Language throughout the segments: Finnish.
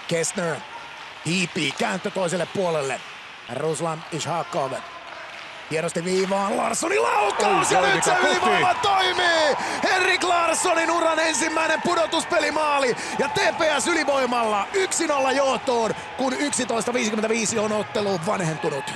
Kestner hiipii kääntö toiselle puolelle. Ruslan Ishakov hienosti viivaan, Larssonin laukaus ja nyt se ylivoima toimii! Henrik Larssonin uran ensimmäinen pudotuspelimaali ja TPS ylivoimalla 1-0 johtoon, kun 11.55 on ottelu vanhentunut.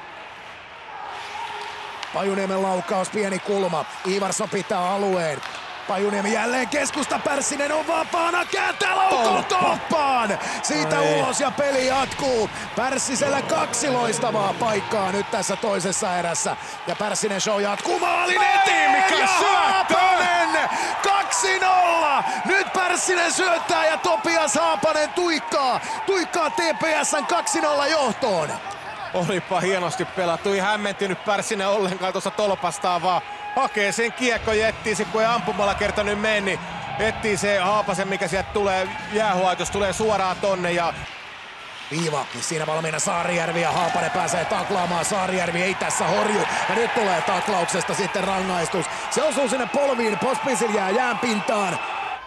Pajuniemen laukaus, pieni kulma, Ivarsson pitää alueen. Pajuniemi jälleen keskusta, Pärssinen on vapaana, kääntää laukaus tolppaan! Siitä ulos ja peli jatkuu. Pärssisellä 2 loistavaa paikkaa nyt tässä toisessa erässä. Ja Pärssinen show jatkuu, maalin eteen ja Haapanen 2-0! Nyt Pärssinen syöttää ja Topias Haapanen tuikkaa TPS:n 2-0 johtoon. Olipa hienosti pelattu, ei hämmentynyt Pärssinen ollenkaan tuossa tolpastaan, vaan hakee sen kiekko ja etsii se, kun ei ampumalla kerta nyt mene, niin etsii se Haapasen, mikä sieltä tulee, jäähuaitus tulee suoraan tonne ja viiva, siinä valmiina Saarijärvi ja Haapanen pääsee taklaamaan, Saarijärvi ei tässä horju ja nyt tulee taklauksesta sitten rangaistus. Se osuu sinne polviin, Pospisil jää jään pintaan.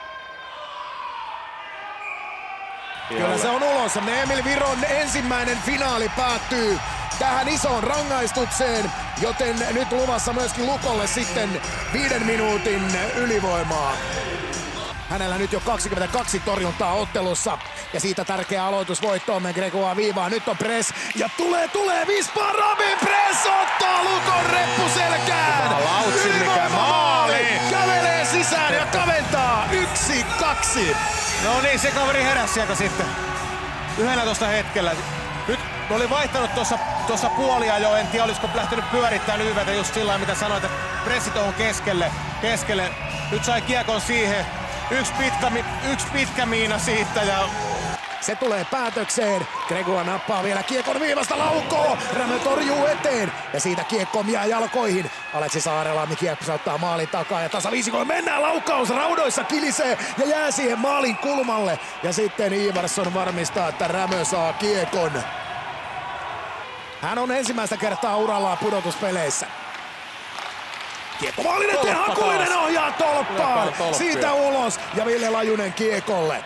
Kyllä se on ulos. Emil Viron ensimmäinen finaali päättyy tähän isoon rangaistukseen, joten nyt luvassa myöskin Lukolle sitten 5 minuutin ylivoimaa. Hänellä nyt jo 22 torjuntaa ottelussa ja siitä tärkeä aloitusvoitto on Gregoa viivaa. Nyt on press ja tulee Vispa Rabin press ottaa Lukon reppuselkään. Ylivoimamaali! Kävelee sisään ja kaventaa 1-2. No niin, se kaveri heräsi sieltä sitten 11 hetkellä. Nyt oli vaihtanut tuossa puolia jo, en tiedä olisiko lähtenyt pyörittämään Lyvetä just sillä mitä sanoit, että pressi tuohon keskelle. Nyt sai kiekon siihen, yksi pitkä miina siitä ja se tulee päätökseen. Gregoa nappaa vielä kiekon viivasta laukoo. Rämö torjuu eteen ja siitä kiekko jää jalkoihin. Aleksi Saarela kiekko ottaa maalin takaa ja tasaviisikoin mennään. Laukaus raudoissa kilisee ja jää siihen maalin kulmalle. Ja sitten Ivarsson varmistaa, että Rämö saa kiekon. Hän on ensimmäistä kertaa urallaan pudotuspeleissä. Kiekko maalin eteen, Hakulinen ohjaa tolppaan. Siitä ulos ja Ville Lajunen kiekolle.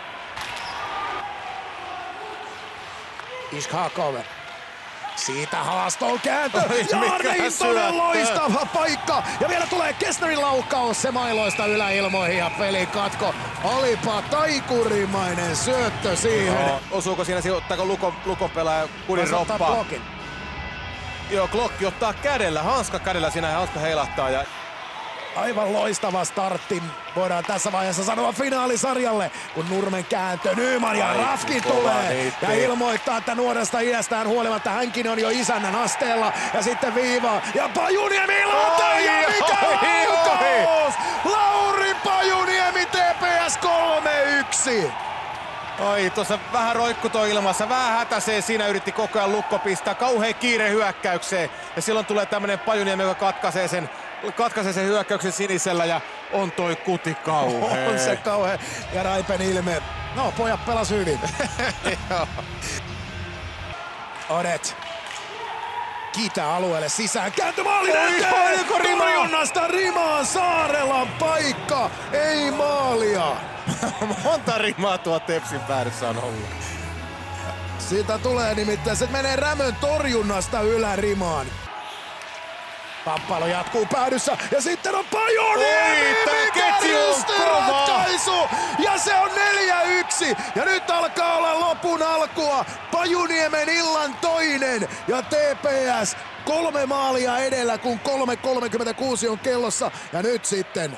Ishakov. Siitä haaston kääntö. Ja Rintonen loistava paikka. Ja vielä tulee Kestnerin laukaus. Se mailoista yläilmoihin ja pelin katko. Olipa taikurimainen syöttö siihen. No, osuuko siinä, ottaako Lukon pelaaja kudin roppaa? Joo, Klokki ottaa kädellä, hanska kädellä siinä ja hanska heilahtaa. Ja aivan loistava startti, voidaan tässä vaiheessa sanoa finaalisarjalle, kun Nurmen kääntö, Nyman ja Rafki tulee ja ilmoittaa, että nuoresta iästään huolimatta hänkin on jo isännän asteella ja sitten viiva ja Pajuniemi lautaa ja mikä laukaus! Lauri Pajuniemi TPS 3-1! Ai, tuossa vähän roikku toi ilmassa, vähän hätäsee, siinä yritti koko ajan Lukko pistää, kauhea kiire hyökkäykseen ja silloin tulee tämmönen Pajuniemi, joka katkaisee sen hyökkäyksen sinisellä ja on toi kuti kauhea. On se kauhea ja Raipen ilme. No, pojat pelas hyvin. Odet kiitää alueelle sisään, kääntö maalin eteen! Torjunnasta rimaan, Saarelan paikka, ei maalia. Monta rimaa tuo Tepsin päädyssä on ollut. Siitä tulee nimittäin, se menee Rämön torjunnasta ylärimaan. Kamppailu jatkuu päädyssä ja sitten on Pajuniemi, mikä ristiratkaisu! Ja se on 4-1 ja nyt alkaa olla lopun alkua. Pajuniemen illan toinen ja TPS 3 maalia edellä, kun 3.36 on kellossa ja nyt sitten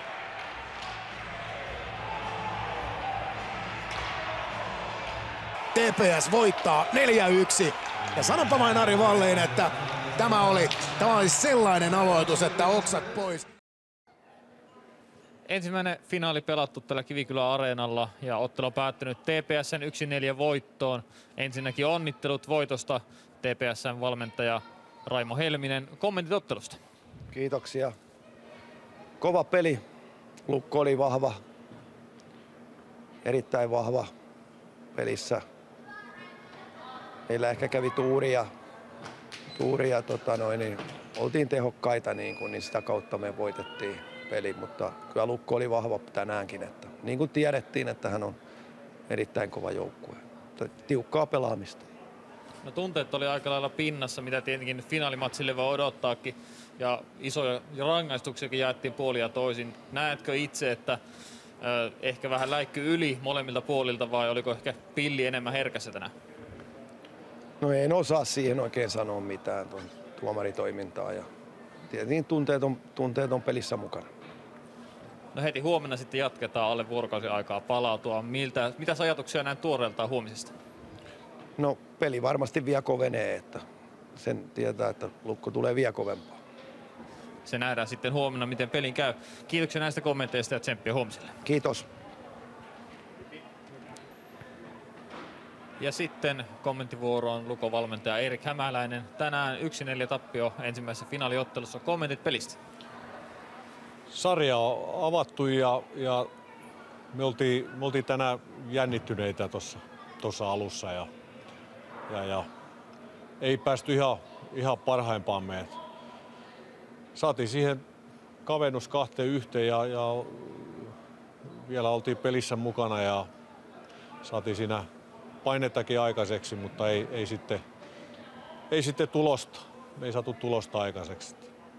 TPS voittaa 4-1 ja sanonpa vain Ari Vallin, että Tämä oli sellainen aloitus, että oksat pois. Ensimmäinen finaali pelattu tällä Kivikylän areenalla ja ottelu on päättynyt TPS:n 1-4 voittoon. Ensinnäkin onnittelut voitosta TPS:n valmentaja Raimo Helminen. Kommentit ottelusta. Kiitoksia. Kova peli. Lukko oli vahva. Erittäin vahva pelissä. Meillä ehkä kävi tuuria niin oltiin tehokkaita niin sitä kautta me voitettiin peli, mutta kyllä Lukko oli vahva tänäänkin, että niin kuin tiedettiin, että hän on erittäin kova joukkue. tiukkaa pelaamista. No tunteet oli aika lailla pinnassa, mitä tietenkin finaalimatsille voi odottaakin. Ja isoja rangaistuksiakin jaettiin puolin ja toisin. Näetkö itse, että ehkä vähän läikky yli molemmilta puolilta vai oliko ehkä pilli enemmän herkässä tänään? No en osaa siihen oikein sanoa mitään tuon tuomaritoimintaa ja tietenkin tunteet on pelissä mukana. No heti huomenna sitten jatketaan alle vuorokausi aikaa palautua. Mitä ajatuksia näin tuoreeltaan huomisesta? No peli varmasti vielä kovenee, että sen tietää, että Lukko tulee vielä kovempaa. Se nähdään sitten huomenna, miten pelin käy. Kiitoksia näistä kommenteista ja tsemppiä huomiselle. Kiitos. Ja sitten kommenttivuoroon Lukon valmentaja Erik Hämäläinen. Tänään 1-4 tappio ensimmäisessä finaaliottelussa. Kommentit pelistä. Sarja on avattu ja me oltiin tänään jännittyneitä tuossa alussa ja ei päästy ihan parhaimpaamme. Saatiin siihen kavennus 2-1 ja vielä oltiin pelissä mukana ja saatiin siinä painettakin aikaiseksi, mutta ei sitten tulosta. Me ei saatu tulosta aikaiseksi.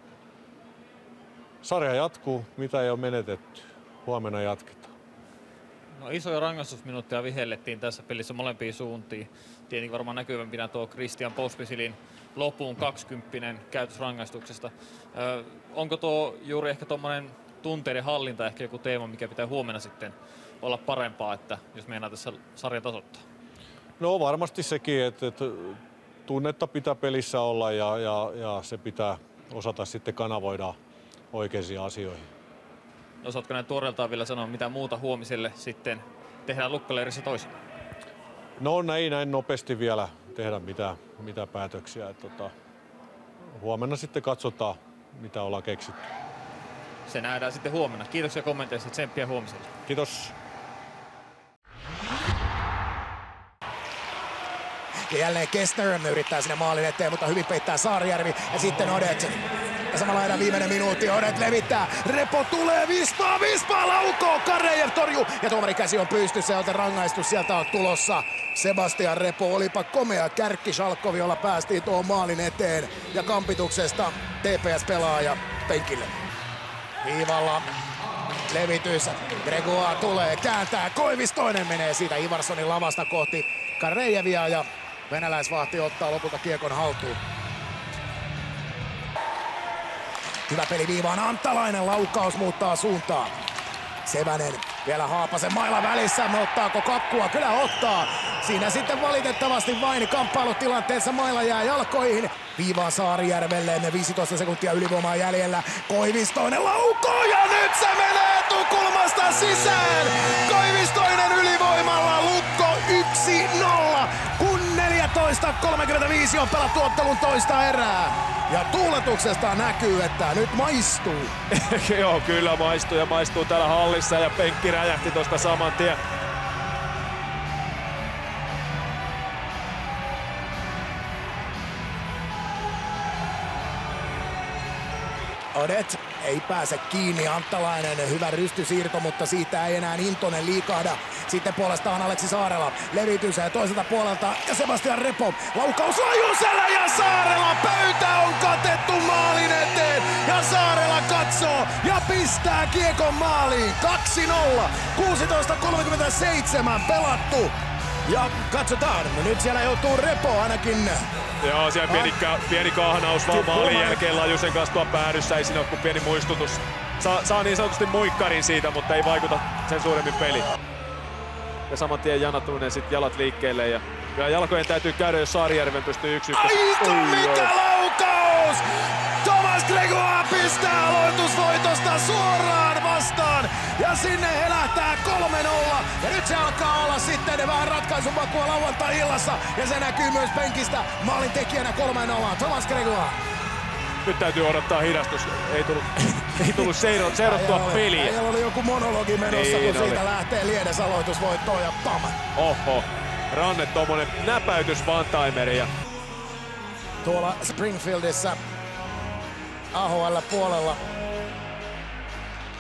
Sarja jatkuu, mitä ei ole menetetty. Huomenna jatketaan. No isoja rangaistusminuutteja vihellettiin tässä pelissä molempiin suuntiin. Tietenkin varmaan näkyvämpinä tuo Christian Pospisilin lopun 20 käytösrangaistuksesta. Onko tuo juuri ehkä tuommoinen tunteiden hallinta ehkä joku teema, mikä pitää huomenna sitten olla parempaa, että jos meinaa tässä sarja tasoittaa? No varmasti sekin, että tunnetta pitää pelissä olla ja se pitää osata sitten kanavoida oikeisiin asioihin. Osaatko näin tuoreeltaan vielä sanoa, mitä muuta huomiselle sitten tehdään Lukkoleirissä toisin? No ei näin nopeasti vielä tehdä mitään päätöksiä. Huomenna sitten katsotaan, mitä ollaan keksitty. Se nähdään sitten huomenna. Kiitoksia kommenteista, tsemppiä huomiselle. Kiitos. Ja jälleen Kestner yrittää sinne maalin eteen, mutta hyvin peittää Saarijärvi. Ja sitten Odet. Ja samalla erään viimeinen minuutti. Odet levittää. Repo tulee. Vispaa laukoo. Karejev torjuu. Ja tuomarikäsi on pystyssä, joten rangaistus sieltä on tulossa. Sebastian Repo, olipa komea kärkki Shalkovi, jolla päästiin tuohon maalin eteen. Ja kampituksesta TPS-pelaaja penkille. Viivalla levitys. Gregoire tulee, kääntää. Koivistoinen menee siitä Ivarssonin lavasta kohti Karejevia ja venäläisvahti ottaa lopulta kiekon haltuun. Hyvä peli viivaan. Antalainen laukaus muuttaa suuntaa. Sevänen vielä Haapasen mailla välissä. Ottaako kakkua? Kyllä ottaa. Siinä sitten valitettavasti vain kamppailutilanteessa mailla jää jalkoihin. Viivaan Saarijärvelle. 15 sekuntia ylivoimaa jäljellä. Koivistoinen laukoo ja nyt se menee etukulmasta sisään. Koivistoinen ylivoimalla. Lukko 1-0. Kun 14.35 on pelattu ottelun toista erää. Ja tuuletuksesta näkyy, että nyt maistuu. Joo, kyllä maistuu ja maistuu täällä hallissa ja penkki räjähti tuosta saman tien. Odet ei pääse kiinni, Antalainen hyvä rystysiirto, mutta siitä ei enää Intonen liikahda. Sitten puolestaan Aleksi Saarela, levitys toiselta puolelta ja Sebastian Repo, laukaus Lajuselle ja Saarela, pöytä on katettu maalin eteen ja Saarela katsoo ja pistää kiekon maaliin, 2-0, 16.37 pelattu. Ja katsotaan, nyt siellä joutuu Repo ainakin. Joo, siellä pieni kahnaus vaan maalin jälkeen Lajusen kanssa tuon päädyssä, ei siinä ole kuin pieni muistutus. Saa niin sanotusti muikkarin siitä, mutta ei vaikuta sen suuremmin peli. Ja saman tien Jana Turunen sitten jalat liikkeelle ja jalkojen täytyy käydä, jos Saarijärven pystyy 1-1. Aika mikä laukaus! Thomas Gregoire pistää aloitusvoitosta suoraan vastaan ja sinne helähtää 3-0 ja nyt se alkaa olla sitten vähän ratkaisumakua lauantai-illassa ja se näkyy myös penkistä maalin tekijänä 3-0 Thomas Gregoire. Nyt täytyy odottaa hidastus, ei tullut seurattua peliä. Heillä oli joku monologi menossa, niin kun siitä oli. Lähtee Liedes aloitusvoittoon ja pam! Oho, Ranne tommonen näpäytys one-timeri ja tuolla Springfieldissa AHL puolella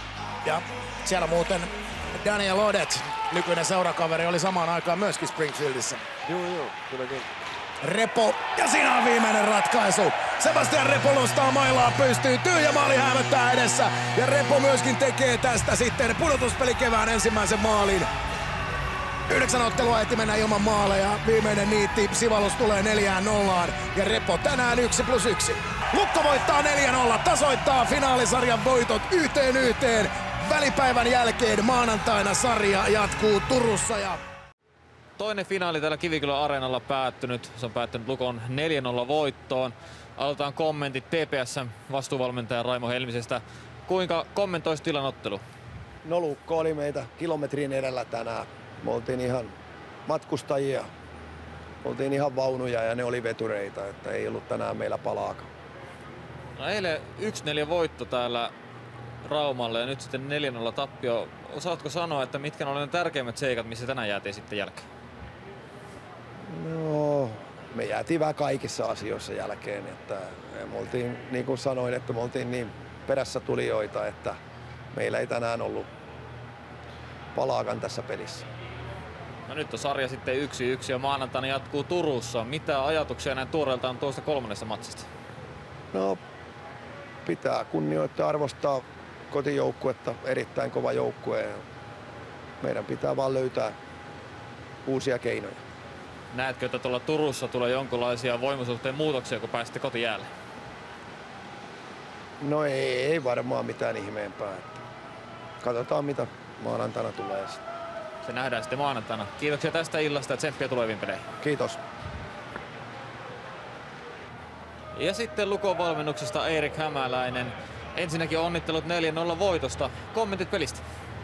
Ja siellä muuten Daniel Odet, nykyinen seurakaveri, oli samaan aikaan myöskin Springfieldissä. Joo, kylläkin. Repo, ja siinä on viimeinen ratkaisu. Sebastian Repo nostaa mailaa pystyyn, tyhjä maali häämöttää edessä. Ja Repo myöskin tekee tästä sitten pudotuspelikevään ensimmäisen maalin. 9 ottelua ehti mennä ilman maaleja. Viimeinen niitti, sivallus tulee 4-0. Ja Repo tänään 1+1. Lukko voittaa 4-0, tasoittaa finaalisarjan voitot 1-1. Välipäivän jälkeen maanantaina sarja jatkuu Turussa. Toinen finaali täällä Kivikylän areenalla päättynyt. Se on päättynyt Lukon 4-0 voittoon. Aloitetaan kommentit TPS:n vastuuvalmentaja Raimo Helmisestä. Kuinka kommentoisi tilan ottelu? No Lukko oli meitä kilometrin edellä tänään. Me oltiin ihan matkustajia, oltiin ihan vaunuja ja ne oli vetureita, että ei ollut tänään meillä palaakaan. No eilen 1-4 voitto täällä Raumalle ja nyt sitten 4-0 tappio. Osaatko sanoa, että mitkä olivat ne tärkeimmät seikat, missä tänään jäätiin sitten jälkeen? No, me jäätiin vähän kaikissa asioissa jälkeen, että me oltiin, niin kuin sanoin, että me oltiin niin perässä tulijoita, että meillä ei tänään ollut palaakaan tässä pelissä. No nyt on sarja sitten 1-1 ja maanantaina jatkuu Turussa. Mitä ajatuksia näin tuoreeltaan tuosta 3. matsista? No, pitää kunnioittaa, arvostaa kotijoukkuetta, erittäin kova joukkue. Meidän pitää vaan löytää uusia keinoja. Näetkö, että tuolla Turussa tulee jonkinlaisia voimasuhteen muutoksia, kun pääsitte kotijäälle? No ei varmaan mitään ihmeempää. Katsotaan mitä maanantaina tulee. Se nähdään sitten maanantaina. Kiitoksia tästä illasta ja tsemppiä tuleviin peleihin. Kiitos. Ja sitten Lukon valmennuksesta Erik Hämäläinen. Ensinnäkin onnittelut 4-0 voitosta. Kommentit pelistä?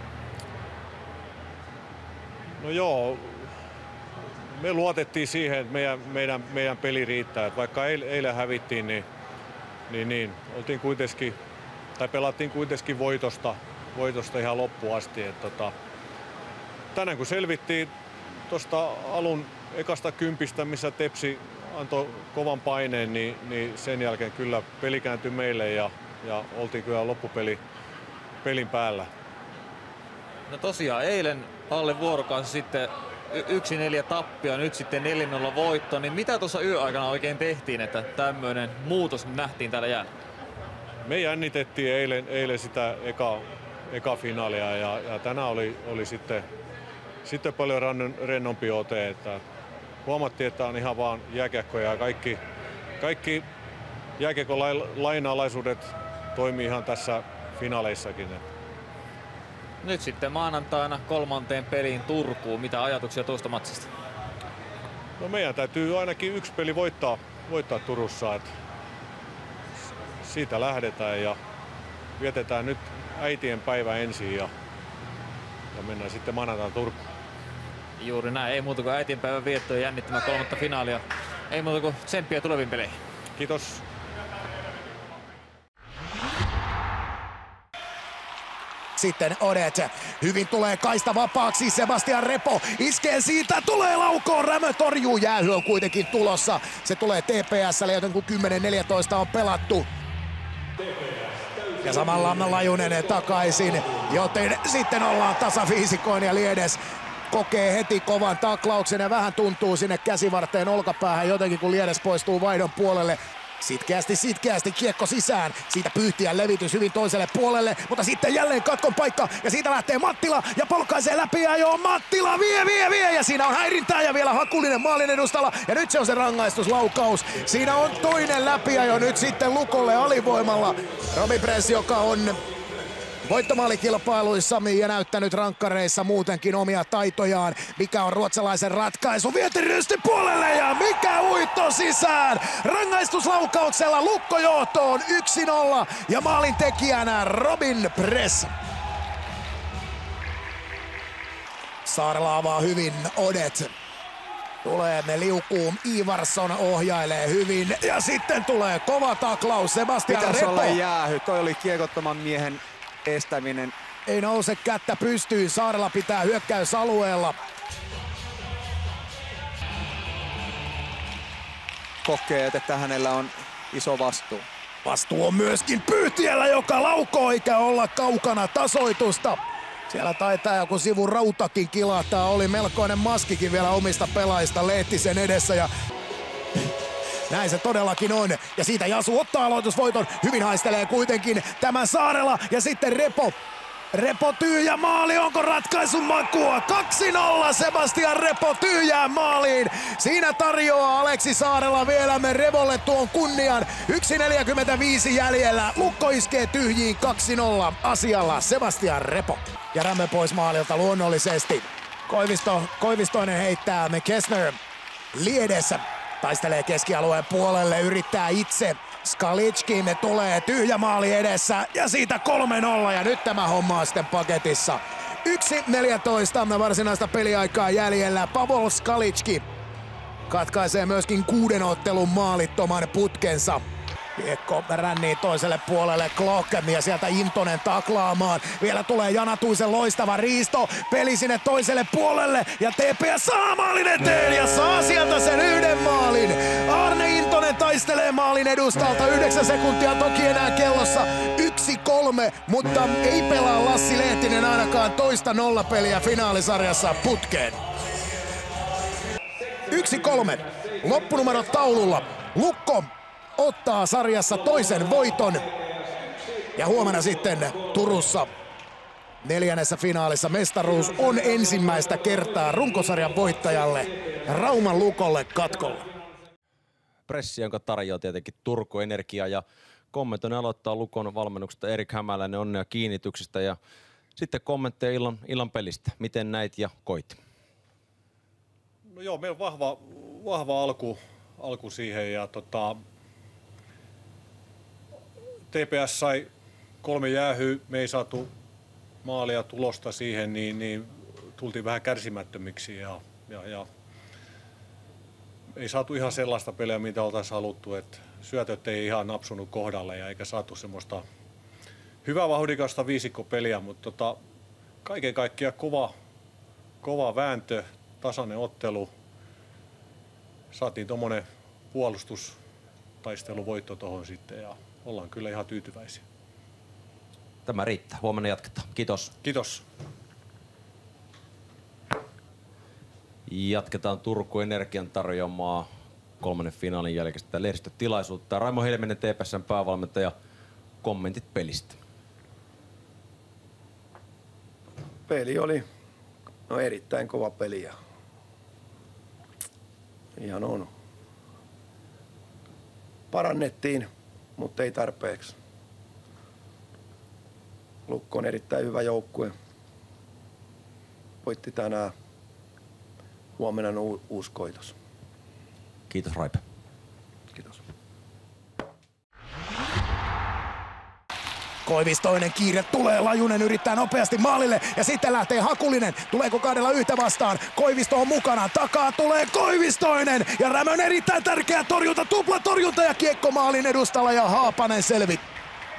No joo, me luotettiin siihen, että meidän peli riittää. Että vaikka eilen hävittiin, niin oltiin kuitenkin, tai pelattiin kuitenkin voitosta ihan loppuun asti. Että tänään kun selvittiin tuosta alun ekasta kympistä, missä Tepsi antoi kovan paineen, niin sen jälkeen kyllä peli kääntyi meille ja oltiin kyllä loppupelin päällä. No tosiaan eilen alle vuorokausi sitten 1-4 tappio, nyt sitten 4-0 voitto. Niin mitä tuossa yöaikana oikein tehtiin, että tämmöinen muutos nähtiin täällä jäällä? Me jännitettiin eilen sitä eka finaalia ja tänään oli sitten paljon rennompi ote. Että huomattiin, että on ihan vaan jääkiekko ja kaikki jääkiekon lainalaisuudet toimii ihan tässä finaaleissakin. Nyt sitten maanantaina 3. peliin Turkuun. Mitä ajatuksia tuosta matsista? No meidän täytyy ainakin yksi peli voittaa Turussa. Että siitä lähdetään ja vietetään nyt äitien päivä ensin ja mennään sitten maanantaina Turkuun. Juuri näin. Ei muuta kuin äitien päivän viettoa ja jännittämään 3. finaalia. Ei muuta kuin tsemppiä tuleviin peleihin. Kiitos. Sitten Odet. Hyvin tulee kaista vapaaksi. Sebastian Repo iskee siitä. Tulee laukoon. Rämö torjuu. Jäähy on kuitenkin tulossa. Se tulee TPS:lle, joten kun 10-14 on pelattu. Ja samalla Lajunen takaisin. Joten sitten ollaan tasafiisikoin ja Liedes kokee heti kovan taklauksen ja vähän tuntuu sinne käsivarteen olkapäähän jotenkin, kun Liedes poistuu vaihdon puolelle. Sitkeästi kiekko sisään. Siitä Pyyhtiän levitys hyvin toiselle puolelle, mutta sitten jälleen katkon paikka ja siitä lähtee Mattila ja polkaisee läpi ja joo, Mattila vie ja siinä on häirintää ja vielä Hakulinen maalin edustalla ja nyt se on se rangaistuslaukaus. Siinä on toinen läpiajo nyt sitten Lukolle alivoimalla. Robin Press, joka on voittomaalikilpailuissa ja näyttänyt rankkareissa muutenkin omia taitojaan. Mikä on ruotsalaisen ratkaisu? Vietirysti puolelle ja mikä uitto sisään! Rangaistuslaukauksella Lukko johtoon 1-0 ja maalin tekijänä Robin Press. Saarela avaa hyvin Odet. Tulee me liukuun, Ivarsson ohjailee hyvin ja sitten tulee kova taklaus Sebastian Repo. Pitäisi olla jäähy, toi oli kiekottoman miehen estäminen. Ei nouse kättä pystyyn, Saarela pitää hyökkäysalueella. Kokee, että hänellä on iso vastuu. Vastuu on myöskin Pyhtiällä, joka laukoo eikä olla kaukana tasoitusta. Siellä taitaa joku sivun rautakin kilahtaa. Oli melkoinen maskikin vielä omista pelaajista Lehtisen edessä ja näin se todellakin on. Ja siitä Jasu ottaa aloitusvoiton. Hyvin haistelee kuitenkin tämän Saarela ja sitten Repo. Repo tyhjä maali, onko ratkaisun makua? 2-0 Sebastian Repo tyhjään maaliin. Siinä tarjoaa Aleksi Saarela vielä Revolle tuon kunnian. 1.45 jäljellä. Lukko iskee tyhjiin 2-0 asialla Sebastian Repo. Ja Rämö pois maalilta luonnollisesti. Koivistoinen heittää Kessner liedessä. Taistelee keskialueen puolelle, yrittää itse. Skalitski tulee tyhjä maali edessä ja siitä 3-0 ja nyt tämä homma on sitten paketissa. 1.14 varsinaista peliaikaa jäljellä. Pavol Skalitski katkaisee myöskin 6 ottelun maalittoman putkensa. Kiekko rännii toiselle puolelle Klock ja sieltä Intonen taklaamaan. Vielä tulee Janatuisen loistava riisto. Peli sinne toiselle puolelle ja TPS saa maalin eteen ja saa sieltä sen 1 maalin. Arne Intonen taistelee maalin edustalta. 9 sekuntia toki enää kellossa. 1-3, mutta ei pelaa Lassi Lehtinen ainakaan toista nollapeliä finaalisarjassa putkeen. 1-3. Loppunumerot taululla. Lukko ottaa sarjassa toisen voiton ja huomenna sitten Turussa 4. finaalissa mestaruus on ensimmäistä kertaa runkosarjan voittajalle Rauman Lukolle katkolla. Pressi, jonka tarjoaa tietenkin Turku Energia ja kommentoinnin aloittaa Lukon valmennuksesta Erik Hämäläinen, onnea kiinnityksistä ja sitten kommentteja illan pelistä. Miten näit ja koit? No joo, meillä on vahva alku siihen ja TPS sai 3 jäähyä, me ei saatu maalia tulosta siihen, niin tultiin vähän kärsimättömiksi ja ei saatu ihan sellaista peliä, mitä oltaisiin haluttu, että syötöt ei ihan napsunut kohdalle ja eikä saatu semmoista hyvää vauhdikasta viisikkopeliä, mutta kaiken kaikkiaan kova vääntö, tasainen ottelu, saatiin tommonen puolustustaisteluvoitto tohon sitten ja ollaan kyllä ihan tyytyväisiä. Tämä riittää. Huomenna jatketaan. Kiitos. Kiitos. Jatketaan Turku Energian tarjoamaa 3. finaalin jälkeistä lehdistötilaisuutta. Raimo Helminen, TPS:n päävalmentaja, kommentit pelistä. Peli oli erittäin kova peli ja ihan on. Parannettiin, mutta ei tarpeeksi. Lukko on erittäin hyvä joukkue. Voitti tänään. Huomenna on uusi koitos. Kiitos Raipe. Kiitos. Koivistoinen kiire tulee, Lajunen yrittää nopeasti maalille ja sitten lähtee Hakulinen. Tuleeko kahdella yhtä vastaan? Koivisto on mukana, takaa tulee Koivistoinen ja Rämön erittäin tärkeä torjunta, tupla torjunta ja kiekko maalin edustalla ja Haapanen selvittää.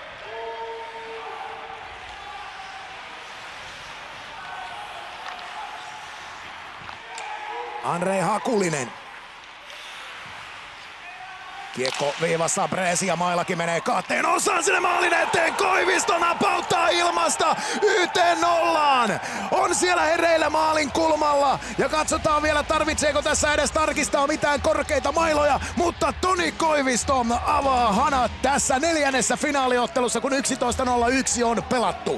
Andrei Hakulinen. Kiekko viivassa, Bresi ja maillakin menee 2 osaan sinne maalin eteen. Koivisto napauttaa ilmasta 1-0. On siellä hereillä maalin kulmalla. Ja katsotaan vielä, tarvitseeko tässä edes tarkistaa mitään korkeita mailoja. Mutta Toni Koivisto avaa hanat tässä 4. finaaliottelussa, kun 11.01 on pelattu.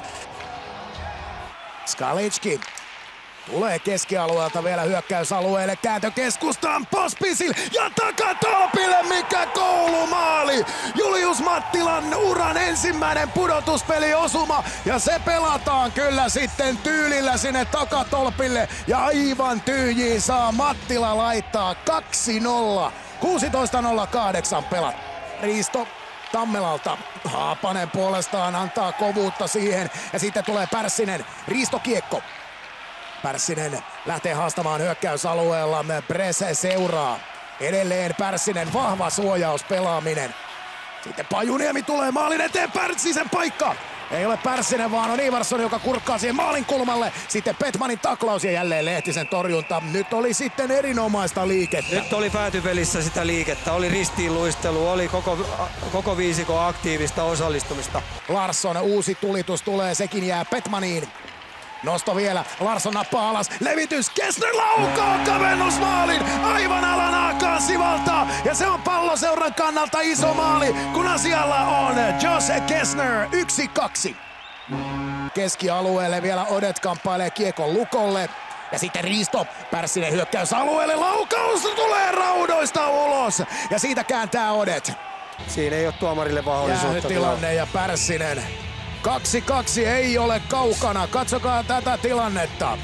Skalitski. Tulee keskialueelta vielä hyökkäysalueelle, kääntö keskustaan, Pospisil ja takatolpille, mikä koulumaali! Julius Mattilan uran ensimmäinen pudotuspeliosuma ja se pelataan kyllä sitten tyylillä sinne takatolpille ja aivan tyhjiin saa Mattila laittaa 2-0, 16.08 pelat. Riisto Tammelalta. Haapanen puolestaan antaa kovuutta siihen ja sitten tulee Pärssinen, riistokiekko. Pärssinen lähtee haastamaan hyökkäysalueella, Brese seuraa. Edelleen Pärssinen, vahva suojauspelaaminen. Sitten Pajuniemi tulee maalin eteen, Pärssisen paikka. Ei ole Pärssinen, vaan on Ivarsson, joka kurkkaa siihen maalin kulmalle. Sitten Petmanin taklaus ja jälleen Lehtisen torjunta. Nyt oli sitten erinomaista liikettä. Nyt oli päätypelissä sitä liikettä. Oli ristiinluistelu, oli koko viisikon aktiivista osallistumista. Larsson, uusi tulitus tulee, sekin jää Petmaniin. Nosto vielä, Larsson nappaa alas, levitys, Kessner laukaa kavennusmaalin, aivan alanaakaan sivaltaa, ja se on Palloseuran kannalta iso maali, kun asialla on Jose Kessner, 1-2. Keskialueelle vielä Odet kamppailee kiekon Lukolle, ja sitten Riisto, Pärssinen hyökkäys alueelle, laukaus tulee raudoista ulos, ja siitä kääntää Odet. Siinä ei ole tuomarille mahdollisuutta. Tilanne ja Pärssinen. 2-2 ei ole kaukana. Katsokaa tätä tilannetta.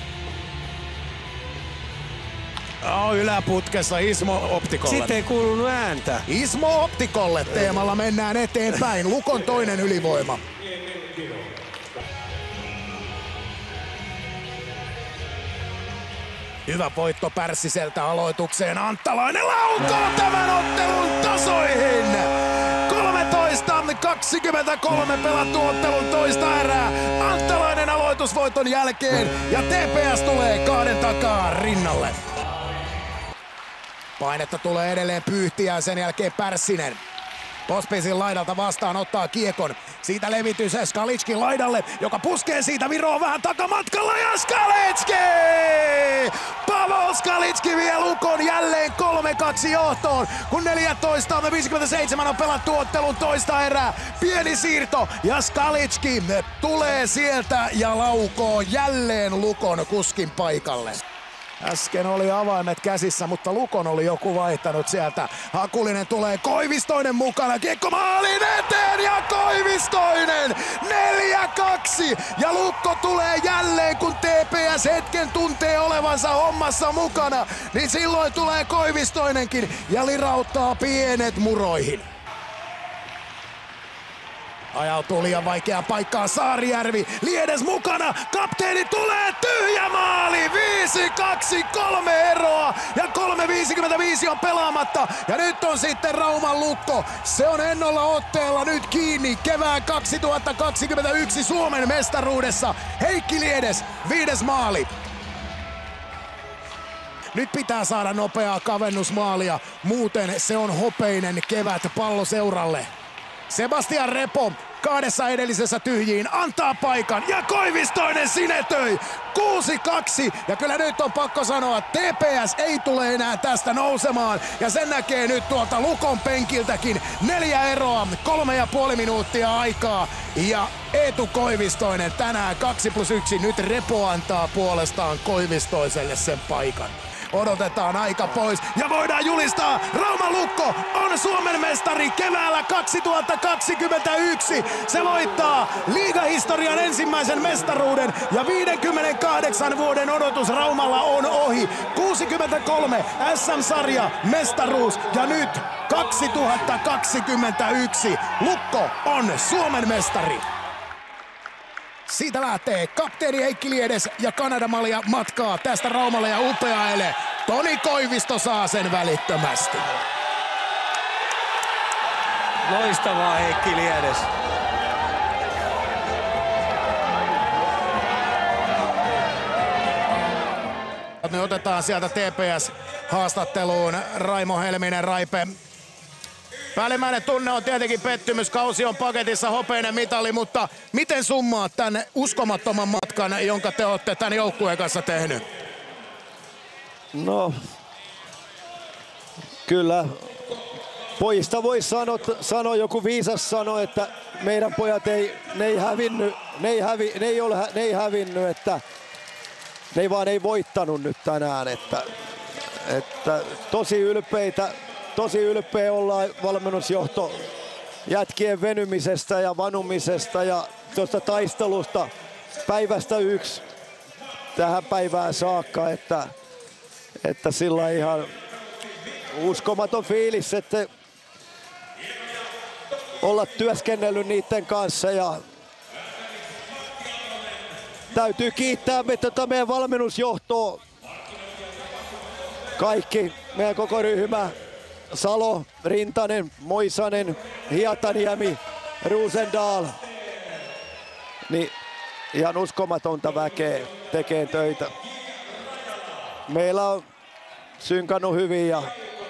Yläputkessa Ismo Optikolle. Sitten ei kuulunut ääntä. Ismo Optikolle teemalla mennään eteenpäin. Lukon toinen ylivoima. Hyvä voitto Pärssiseltä aloitukseen. Anttalainen laukaa tämän ottelun tasoihin. 13-23 pelattu ottelun toista erää. Anttalainen aloitusvoiton jälkeen ja TPS tulee 2 takaa rinnalle. Painetta tulee edelleen Pyyhtiä ja sen jälkeen Pärssinen. Pospisin laidalta vastaan ottaa kiekon. Siitä levitys Skalitski laidalle, joka puskee siitä Viroon vähän takamatkalla ja Skalitski! Pavel Skalitski vie Lukon jälleen 3-2 johtoon, kun 14:57 on pelattu ottelun toista erää. Pieni siirto ja Skalitski tulee sieltä ja laukoo jälleen Lukon kuskin paikalle. Äsken oli avaimet käsissä, mutta Lukon oli joku vaihtanut sieltä. Hakulinen tulee, Koivistoinen mukana, kiekko maalin eteen ja Koivistoinen! 4-2! Ja Lukko tulee jälleen, kun TPS hetken tuntee olevansa hommassa mukana, niin silloin tulee Koivistoinenkin ja lirauttaa pienet muroihin. Ajautuu liian vaikeaan paikkaan Saarijärvi, Liedes mukana, kapteeni tulee, tyhjä maali, 5-2, 3 eroa ja 3.55 on pelaamatta ja nyt on sitten Rauman Lukko, se on ennolla otteella nyt kiinni kevään 2021 Suomen mestaruudessa, Heikki Liedes, 5. maali. Nyt pitää saada nopeaa kavennusmaalia, muuten se on hopeinen kevät Palloseuralle. Sebastian Repo 2 edellisessä tyhjiin antaa paikan ja Koivistoinen sinetöi 6-2 ja kyllä nyt on pakko sanoa, että TPS ei tule enää tästä nousemaan ja sen näkee nyt tuolta Lukon penkiltäkin 4 eroa, 3,5 minuuttia aikaa ja Eetu Koivistoinen tänään 2+1, nyt Repo antaa puolestaan Koivistoiselle sen paikan. Odotetaan aika pois ja voidaan julistaa, Rauman Lukko on Suomen mestari keväällä 2021. Se voittaa liigahistorian ensimmäisen mestaruuden ja 58 vuoden odotus Raumalla on ohi. 63 SM-sarja mestaruus ja nyt 2021 Lukko on Suomen mestari. Siitä lähtee kapteeni Heikki Liedes ja Kanada-malja matkaa tästä Raumalle ja Upeaelle. Toni Koivisto saa sen välittömästi. Loistavaa Heikki Liedes. Me otetaan sieltä TPS-haastatteluun Raimo Helminen, Raipe. Päällimmäinen tunne on tietenkin pettymys, kausi on paketissa, hopeinen mitali, mutta miten summaat tämän uskomattoman matkan, jonka te olette tämän joukkueen kanssa tehnyt? No, kyllä pojista voisi sanoa, joku viisas sanoi, että meidän pojat ei hävinnyt, että ne ei voittanut nyt tänään, että tosi ylpeä ollaan valmennusjohto jätkien venymisestä ja vanumisesta ja tuosta taistelusta päivästä 1 tähän päivään saakka, että sillä ihan uskomaton fiilis, että olla työskennellyt niiden kanssa ja täytyy kiittää meidän valmennusjohtoa, kaikki, meidän koko ryhmä, Salo, Rintanen, Moisanen, Hietaniemi, Rosendal. niin ihan uskomatonta väkeä tekee töitä. Meillä on synkannut hyvin ja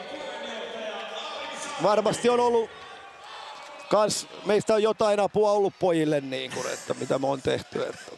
varmasti on ollut kans, meistä on jotain apua ollut pojille niin kuin, että mitä me on tehty. Että.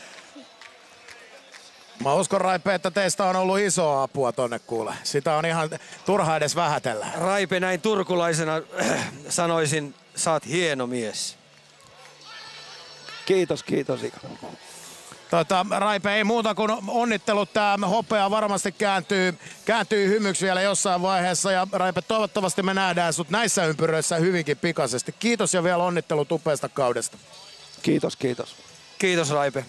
Mä uskon, Raipe, että teistä on ollut isoa apua tonne kuule. Sitä on ihan turha edes vähätellä. Raipe, näin turkulaisena sanoisin, sä oot hieno mies. Kiitos, kiitos Ika. Raipe, ei muuta kuin onnittelut. Tää hopea varmasti kääntyy hymyksi vielä jossain vaiheessa. Ja Raipe, toivottavasti me nähdään sut näissä ympyröissä hyvinkin pikaisesti. Kiitos ja vielä onnittelut upeasta kaudesta. Kiitos, kiitos. Kiitos Raipe.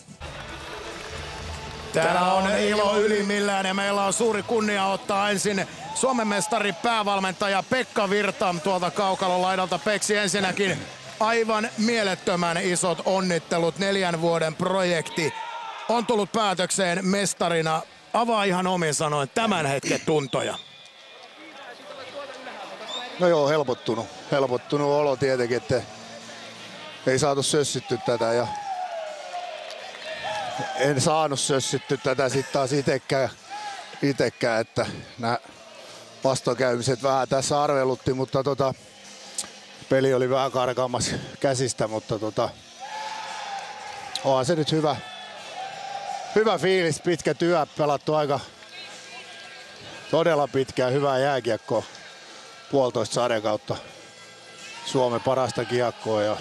Täällä on ilo ylimmillään ja meillä on suuri kunnia ottaa ensin Suomen mestari päävalmentaja Pekka Virta tuolta kaukalon laidalta. Peksi, ensinnäkin aivan mielettömän isot onnittelut. 4 vuoden projekti on tullut päätökseen mestarina. Avaa ihan omin sanoin tämän hetken tuntoja. No joo, helpottunut olo tietenkin, että ei saatu sössitty tätä ja en saanut sössitty tätä sitten taas itekään, että nämä vastoinkäymiset vähän tässä arvelutti, mutta peli oli vähän karkaamassa käsistä, mutta onhan se nyt hyvä fiilis, pitkä työ, pelattu aika todella pitkään, hyvää jääkiekkoa, 1,5 sarjakautta, Suomen parasta kiekkoa ja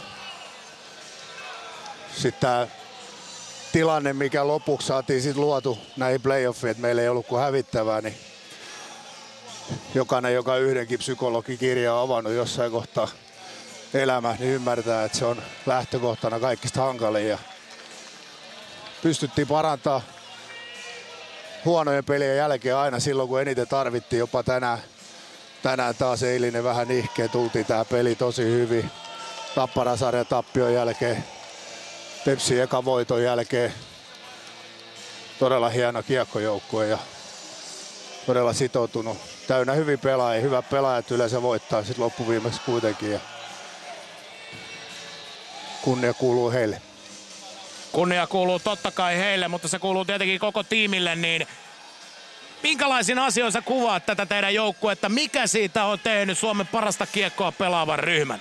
sitten tämä tilanne, mikä lopuksi saatiin sit luotu näihin playoffiin, että meillä ei ollut kuin hävittävää, niin jokainen, joka yhdenkin psykologikirja on avannut jossain kohtaa elämää, niin ymmärtää, että se on lähtökohtana kaikista hankalin. Ja pystyttiin parantaa huonojen pelien jälkeen aina silloin, kun eniten tarvittiin. Jopa tänään taas eilinen vähän nihkeä, tultiin tähän peli tosi hyvin. Tapparasarjan tappion jälkeen, Tepsin ekan voiton jälkeen todella hieno kiekkojoukkue ja todella sitoutunut. Täynnä hyvin pelaajia, hyvät pelaajat yleensä voittaa sit loppuviimeksi kuitenkin ja kunnia kuuluu heille. Kunnia kuuluu totta kai heille, mutta se kuuluu tietenkin koko tiimille, niin minkälaisiin asioihin sä kuvaat tätä teidän joukkuetta? Mikä siitä on tehnyt Suomen parasta kiekkoa pelaavan ryhmän?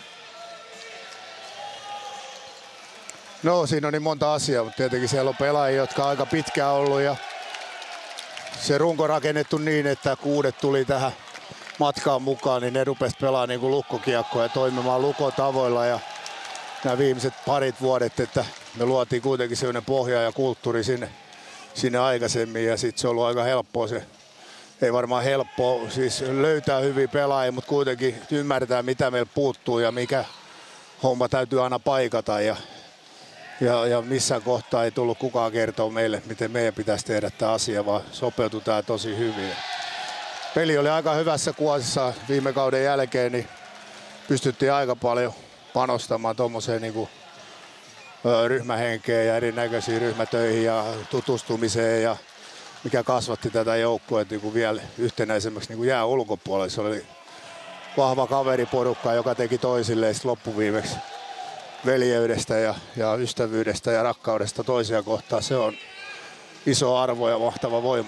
No siinä on niin monta asiaa, mutta tietenkin siellä on pelaajia, jotka on aika pitkään ollut ja se runko rakennettu niin, että kun uudet tuli tähän matkaan mukaan, niin ne rupesi pelaamaan niin kuin lukkokiekkoa ja toimimaan lukotavoilla ja nämä viimeiset parit vuodet, että me luotiin kuitenkin sellainen pohja ja kulttuuri sinne aikaisemmin ja sitten se on ollut aika helppoa se. Ei varmaan helppoa siis löytää hyviä pelaajia, mutta kuitenkin ymmärtää mitä meillä puuttuu ja mikä homma täytyy aina paikata ja missään kohtaa ei tullut kukaan kertoa meille, miten meidän pitäisi tehdä tämä asia, vaan sopeutui tämä tosi hyvin. Peli oli aika hyvässä kuosissa viime kauden jälkeen, niin pystyttiin aika paljon panostamaan tuommoiseen niin ryhmähenkeen ja erinäköisiin ryhmätöihin ja tutustumiseen, ja mikä kasvatti tätä joukkuetta niin vielä yhtenäisemmäksi niin jää ulkopuolelle. Se oli vahva kaveriporukka, joka teki toisilleen loppuviimeksi veljeydestä ja ystävyydestä ja rakkaudesta toisia kohtaan. Se on iso arvo ja mahtava voima.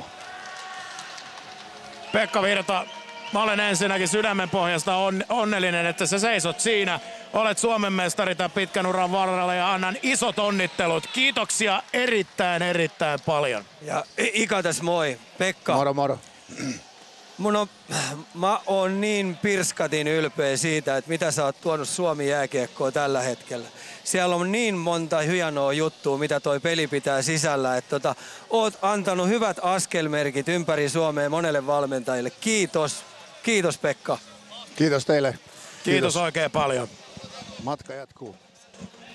Pekka Virta, mä olen ensinnäkin sydämen pohjasta onnellinen, että sä seisot siinä. Olet Suomen mestari tämän pitkän uran varrella ja annan isot onnittelut. Kiitoksia erittäin paljon. Ja Ika tässä moi. Pekka. Moro. Mä oon niin pirskatin ylpeä siitä, että mitä sä oot tuonut Suomi jääkiekkoon tällä hetkellä. Siellä on niin monta hienoa juttua, mitä toi peli pitää sisällä. Että oot antanut hyvät askelmerkit ympäri Suomea monelle valmentajille. Kiitos Pekka. Kiitos teille. Kiitos oikein paljon. Matka jatkuu.